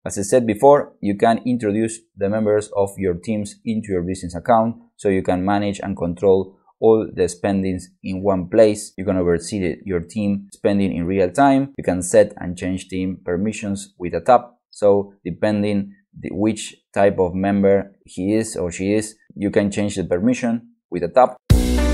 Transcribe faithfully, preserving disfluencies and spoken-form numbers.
As I said before, you can introduce the members of your teams into your business account so you can manage and control all the spendings in one place. You can oversee your team spending in real time. You can set and change team permissions with a tap. So depending the, which type of member he is or she is, you can change the permission with a tap.